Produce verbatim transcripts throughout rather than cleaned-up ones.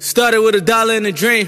Started with a dollar and a dream.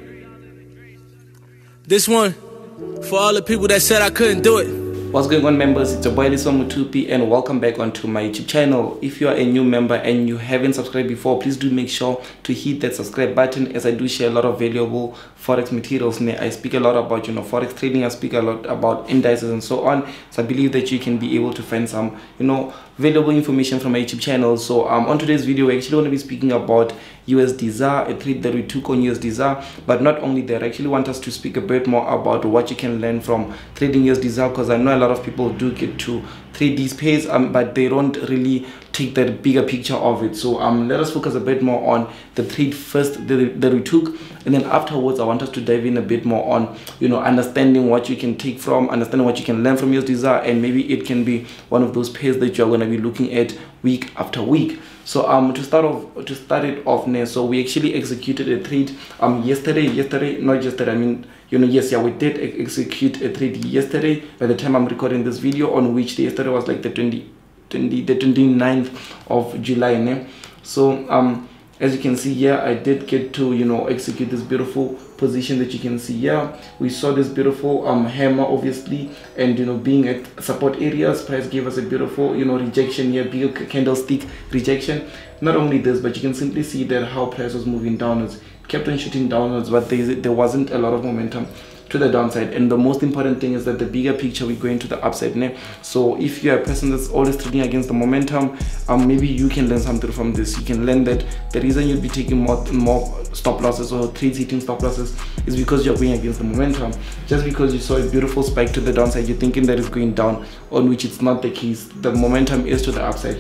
This one for all the people that said I couldn't do it. What's going on, members? It's your boy Liso Mutupi and welcome back onto my YouTube channel. If you are a new member and you haven't subscribed before, please do make sure to hit that subscribe button, as I do share a lot of valuable forex materials. I speak a lot about, you know, forex trading. I speak a lot about indices and so on. So I believe that you can be able to find some, you know, valuable information from my YouTube channel. So um, on today's video, we actually want to be speaking about U S D Z A R, a trade that we took on U S D Z A R. But not only that, I actually want us to speak a bit more about what you can learn from trading U S D Z A R, because I know a lot of people do get to trade these pairs, um, but they don't really take that bigger picture of it. So um, let us focus a bit more on the trade first that, that we took, and then afterwards I want us to dive in a bit more on, you know, understanding what you can take from, understanding what you can learn from U S D Z A R, and maybe it can be one of those pairs that you're going to be looking at week after week. So um to start off to start it off now, so we actually executed a trade um yesterday yesterday not yesterday I mean you know yes yeah we did execute a trade yesterday by the time I'm recording this video, on which the yesterday was like the twenty, twenty the twenty-ninth of July. Né? So um as you can see here, I did get to, you know, execute this beautiful position that you can see here. We saw this beautiful um hammer, obviously, and you know, being at support areas, price gave us a beautiful, you know, rejection here, big candlestick rejection. Not only this, but you can simply see that how price was moving downwards, kept on shooting downwards, but there, there wasn't a lot of momentum to the downside. And the most important thing is that the bigger picture, we go into the upside. Né? So if you're a person that's always trading against the momentum, um maybe you can learn something from this. You can learn that the reason you'll be taking more more stop losses or trades hitting stop losses is because you're going against the momentum. Just because you saw a beautiful spike to the downside, you're thinking that it's going down, on which it's not the case. The momentum is to the upside.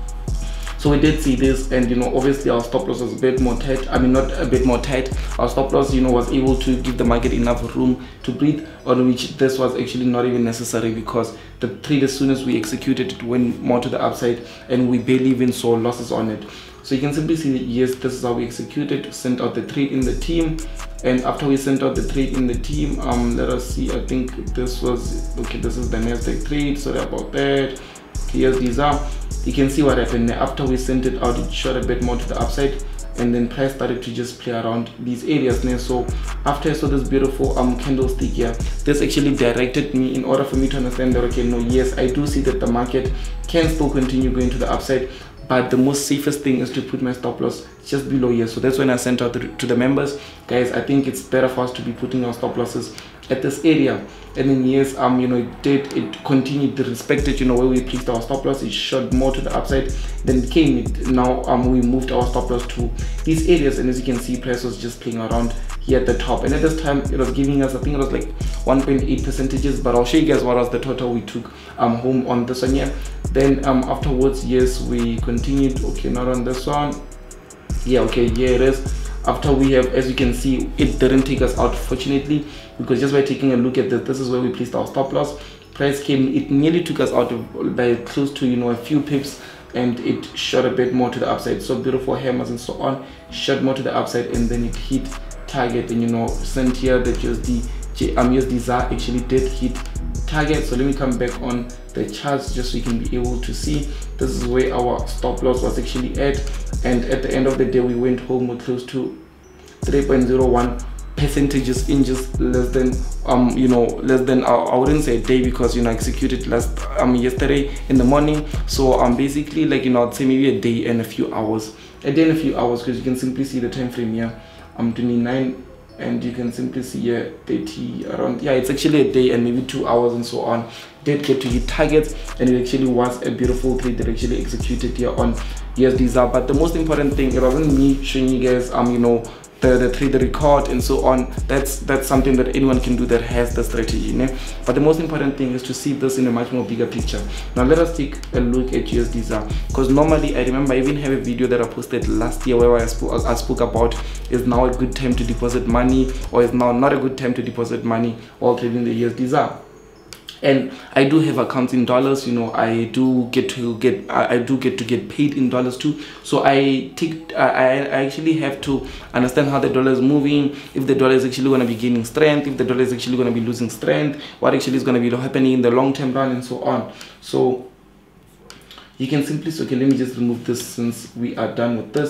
So we did see this, and you know, obviously our stop loss was a bit more tight. I mean, not a bit more tight. Our stop loss, you know, was able to give the market enough room to breathe, on which this was actually not even necessary, because the trade, as soon as we executed it, went more to the upside, and we barely even saw losses on it. So you can simply see that yes, this is how we executed, sent out the trade in the team. And after we sent out the trade in the team, um let us see, I think this was okay, this is the Nasdaq trade, sorry about that. U S D Z A R, you can see what happened. After we sent it out, it shot a bit more to the upside, and then price started to just play around these areas. So after I saw this beautiful um candlestick here, this actually directed me, in order for me to understand that, okay, no, yes, I do see that the market can still continue going to the upside, but the most safest thing is to put my stop loss just below here. So that's when I sent out to the members, guys, I think it's better for us to be putting our stop losses at this area. And then yes, um you know, it did it continued to respect it, you know, where we placed our stop loss, it shot more to the upside, then it came it now um we moved our stop loss to these areas, and as you can see, price was just playing around here at the top. And at this time it was giving us, I think it was like one point eight percentages, but I'll show you guys what was the total we took um home on this one here. Then um afterwards, yes, we continued, okay, not on this one, yeah, okay, here it is. After we have, as you can see, it didn't take us out, fortunately, because just by taking a look at this, this is where we placed our stop loss. Price came, it nearly took us out of, by close to, you know, a few pips, and it shot a bit more to the upside. So beautiful hammers and so on, shot more to the upside, and then it hit target. And you know, sent here that U S D um U S D Z A R actually did hit target. So let me come back on the charts just so you can be able to see. This is where our stop loss was actually at, and at the end of the day, we went home with close to three point zero one percentages in just less than um you know less than uh, I wouldn't say a day, because you know I executed last um yesterday in the morning. So um basically, like, you know, I'd say maybe a day and a few hours, a day and a few hours, because you can simply see the time frame here, um twenty-nine, and you can simply see here thirty, around, yeah, it's actually a day and maybe two hours and so on. Did get to hit targets, and it actually was a beautiful trade that actually executed here on U S D Z A R. But the most important thing, it wasn't me showing you guys um you know the, the trade record and so on. That's that's something that anyone can do that has the strategy, you know? But the most important thing is to see this in a much more bigger picture. Now let us take a look at U S D Z A R, because normally, I remember I even have a video that I posted last year where I spoke, I spoke about, is now a good time to deposit money, or is now not a good time to deposit money while trading the U S D Z A R. And I do have accounts in dollars, you know, I do get to get I, I do get to get paid in dollars too. So I take I, I actually have to understand how the dollar is moving, if the dollar is actually going to be gaining strength, if the dollar is actually going to be losing strength, what actually is going to be happening in the long term run, and so on. So you can simply, so okay, let me just remove this since we are done with this.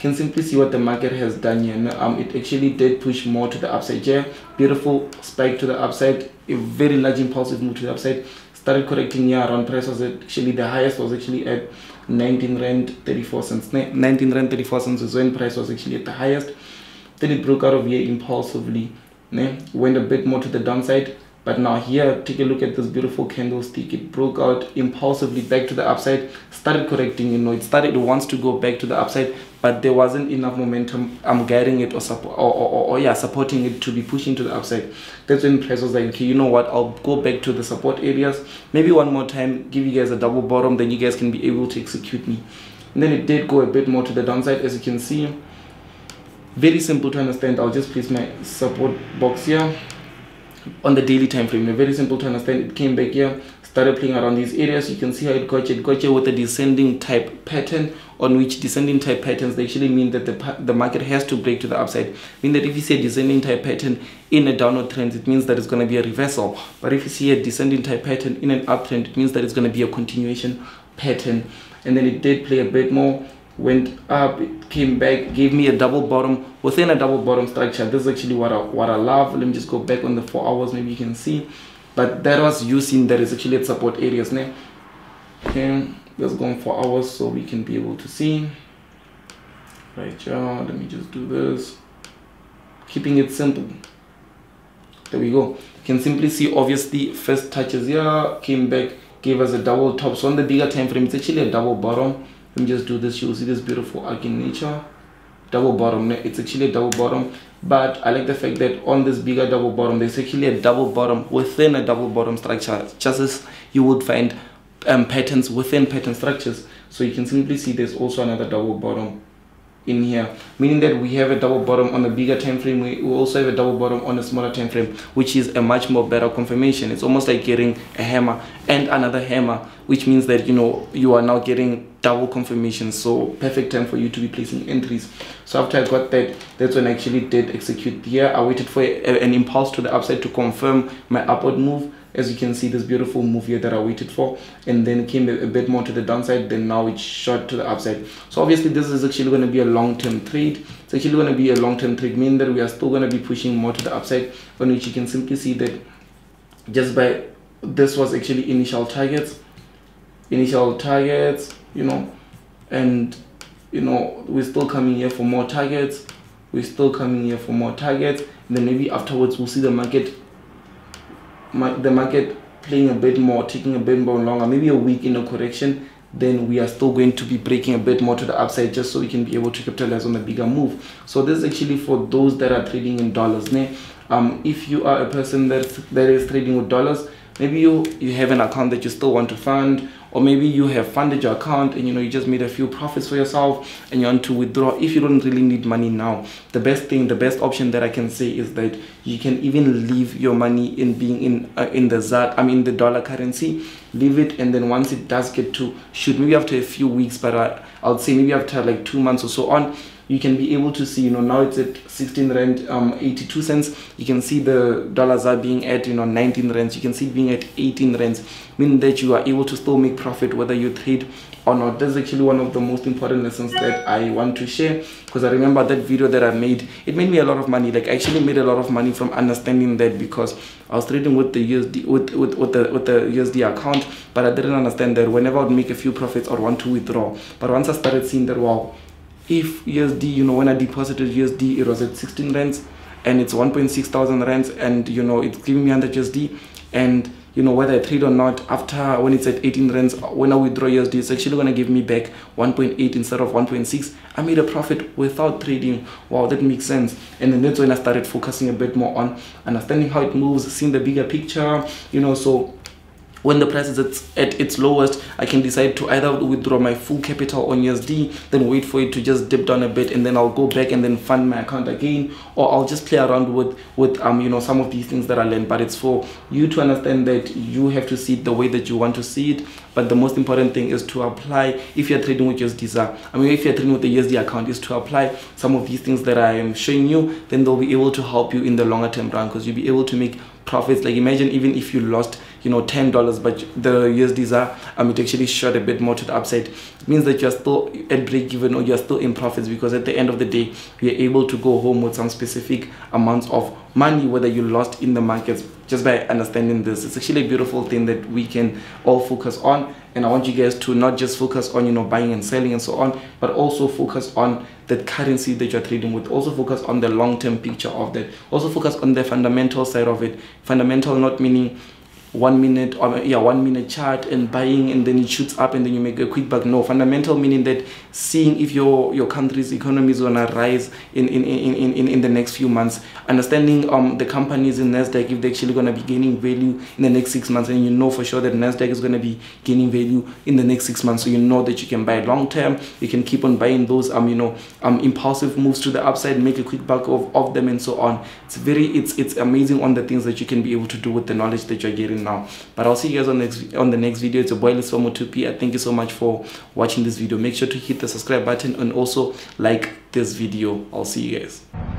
can simply see what the market has done here. Um, it actually did push more to the upside here. Beautiful spike to the upside, a very large impulsive move to the upside. Started correcting here around price was actually the highest was actually at nineteen rand thirty-four cents. nineteen rand thirty-four cents is when price was actually at the highest. Then it broke out of here impulsively. Ne? Went a bit more to the downside. But now here, take a look at this beautiful candlestick. It broke out impulsively back to the upside, started correcting, you know, it started, it wants to go back to the upside, but there wasn't enough momentum I'm guiding it or, support, or, or, or, or yeah, supporting it to be pushing to the upside. That's when price was like, okay, you know what, I'll go back to the support areas, maybe one more time, give you guys a double bottom, then you guys can be able to execute me. And then it did go a bit more to the downside, as you can see. Very simple to understand. I'll just place my support box here. On the daily time frame, very simple to understand. It came back here, started playing around these areas. You can see how it got you, it got you with a descending type pattern, on which descending type patterns, they actually mean that the the market has to break to the upside. Mean that if you see a descending type pattern in a downward trend, it means that it's going to be a reversal. But if you see a descending type pattern in an uptrend, it means that it's going to be a continuation pattern. And then it did play a bit more, went up, it came back, gave me a double bottom within a double bottom structure. This is actually what I what I love. Let me just go back on the four hours, maybe you can see. But that was using that is actually at support areas now. Okay, let's go on four hours so we can be able to see. Right, yeah, let me just do this. Keeping it simple. There we go. You can simply see obviously first touches here, came back, gave us a double top. So on the bigger time frame, it's actually a double bottom. Let me just do this. You'll see this beautiful arc in nature. Double bottom. It's actually a double bottom. But I like the fact that on this bigger double bottom, there's actually a double bottom within a double bottom structure. Just as you would find um, patterns within pattern structures. So you can simply see there's also another double bottom in here, meaning that we have a double bottom on a bigger time frame. We also have a double bottom on a smaller time frame, which is a much more better confirmation. It's almost like getting a hammer and another hammer, which means that, you know, you are now getting double confirmation. So perfect time for you to be placing entries. So after I got that, that's when I actually did execute here. I waited for a, an impulse to the upside to confirm my upward move. As you can see, this beautiful move here that I waited for, and then came a, a bit more to the downside, then now it shot to the upside. So obviously this is actually going to be a long-term trade. It's actually going to be a long-term trade, meaning that we are still going to be pushing more to the upside, on which you can simply see that just by this was actually initial targets, initial targets, you know, and you know, we're still coming here for more targets, we're still coming here for more targets, and then maybe afterwards we'll see the market the market playing a bit more, taking a bit more longer, maybe a week in a correction. Then we are still going to be breaking a bit more to the upside, just so we can be able to capitalize on the bigger move. So this is actually for those that are trading in dollars. Um, if you are a person that's, that is trading with dollars, maybe you you have an account that you still want to fund, or maybe you have funded your account and you know you just made a few profits for yourself and you want to withdraw. If you don't really need money now, the best thing, the best option that I can say is that you can even leave your money in being in uh, in the Z A R, I mean the dollar currency. Leave it, and then once it does get to shoot, maybe after a few weeks, but I, I'll say maybe after like two months or so on, you can be able to see, you know, now it's at sixteen rand um eighty-two cents. You can see the dollars are being at, you know, nineteen rands. You can see it being at eighteen rands, meaning that you are able to still make profit whether you trade or not. That's actually one of the most important lessons that I want to share, because I remember that video that I made, it made me a lot of money. Like I actually made a lot of money from understanding that, because I was trading with the U S D with with, with the with the U S D account, but I didn't understand that whenever I would make a few profits or want to withdraw. But once I started seeing that, wow, if U S D, you know, when I deposited U S D, it was at sixteen rands and it's one point six thousand rands, and you know it's giving me one hundred U S D, and you know whether I trade or not, after when it's at eighteen rands, when I withdraw U S D, it's actually going to give me back one point eight instead of one point six. I made a profit without trading. Wow, that makes sense. And then that's when I started focusing a bit more on understanding how it moves, seeing the bigger picture, you know. So when the price is at, at its lowest, I can decide to either withdraw my full capital on U S D, then wait for it to just dip down a bit, and then I'll go back and then fund my account again, or I'll just play around with with um you know some of these things that I learned. But it's for you to understand that you have to see it the way that you want to see it. But the most important thing is to apply, if you're trading with U S D Z A R, I mean if you're trading with the U S D account, is to apply some of these things that I am showing you. Then they'll be able to help you in the longer term run, because you'll be able to make profits. Like imagine even if you lost you know ten dollars, but the U S Ds are um it actually shot a bit more to the upside. It means that you're still at break even or you're still in profits, because at the end of the day you're able to go home with some specific amounts of money, whether you lost in the markets, just by understanding this. It's actually a beautiful thing that we can all focus on. And I want you guys to not just focus on, you know, buying and selling and so on, but also focus on the currency that you're trading with. Also focus on the long-term picture of that. Also focus on the fundamental side of it. Fundamental not meaning one minute or yeah one minute chart and buying and then it shoots up and then you make a quick buck. No, fundamental meaning that seeing if your your country's economy is gonna rise in in, in, in, in the next few months, understanding um the companies in NASDAQ, if they're actually gonna be gaining value in the next six months, and you know for sure that NASDAQ is gonna be gaining value in the next six months, so you know that you can buy long term. You can keep on buying those um you know um impulsive moves to the upside, make a quick buck of, of them and so on. It's very it's it's amazing on the things that you can be able to do with the knowledge that you're getting now. But I'll see you guys on next on the next video. It's a boy Leswamo two P. I thank you so much for watching this video. Make sure to hit the subscribe button and also like this video. I'll see you guys.